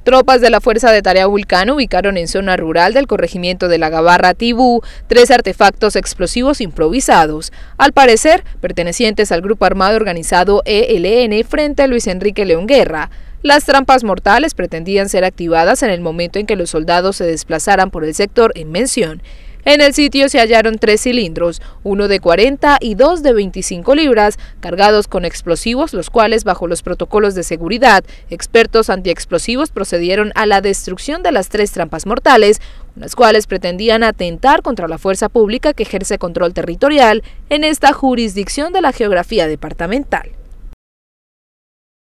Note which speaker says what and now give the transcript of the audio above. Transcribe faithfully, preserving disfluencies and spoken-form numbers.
Speaker 1: Tropas de la Fuerza de Tarea Vulcano ubicaron en zona rural del corregimiento de la Gabarra Tibú tres artefactos explosivos improvisados, al parecer pertenecientes al grupo armado organizado E L N frente a Luis Enrique León Guerra. Las trampas mortales pretendían ser activadas en el momento en que los soldados se desplazaran por el sector en mención. En el sitio se hallaron tres cilindros, uno de cuarenta y dos de veinticinco libras, cargados con explosivos, los cuales, bajo los protocolos de seguridad, expertos antiexplosivos procedieron a la destrucción de las tres trampas mortales, las cuales pretendían atentar contra la fuerza pública que ejerce control territorial en esta jurisdicción de la geografía departamental.